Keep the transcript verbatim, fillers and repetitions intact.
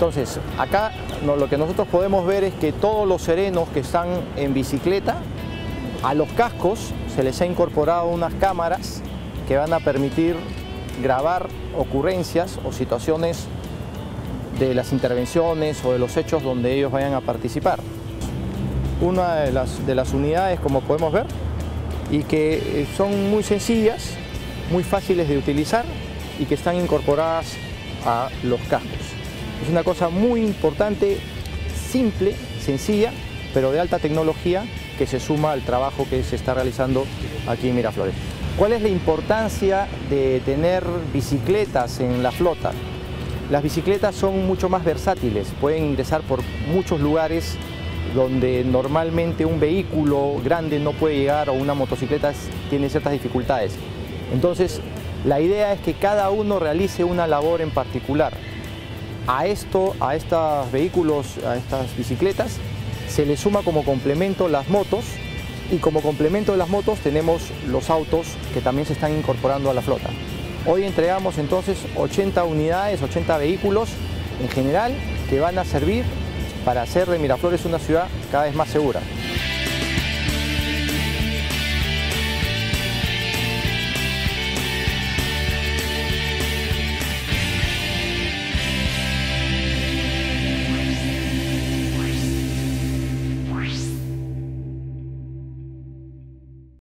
Entonces, acá no, lo que nosotros podemos ver es que todos los serenos que están en bicicleta, a los cascos se les ha incorporado unas cámaras que van a permitir grabar ocurrencias o situaciones de las intervenciones o de los hechos donde ellos vayan a participar. Una de las, de las unidades, como podemos ver, y que son muy sencillas, muy fáciles de utilizar y que están incorporadas a los cascos. Es una cosa muy importante, simple, sencilla, pero de alta tecnología, que se suma al trabajo que se está realizando aquí en Miraflores. ¿Cuál es la importancia de tener bicicletas en la flota? Las bicicletas son mucho más versátiles, pueden ingresar por muchos lugares donde normalmente un vehículo grande no puede llegar o una motocicleta tiene ciertas dificultades. Entonces, la idea es que cada uno realice una labor en particular. A esto, a estos vehículos, a estas bicicletas, se le suma como complemento las motos, y como complemento de las motos tenemos los autos que también se están incorporando a la flota. Hoy entregamos entonces ochenta unidades, ochenta vehículos en general, que van a servir para hacer de Miraflores una ciudad cada vez más segura.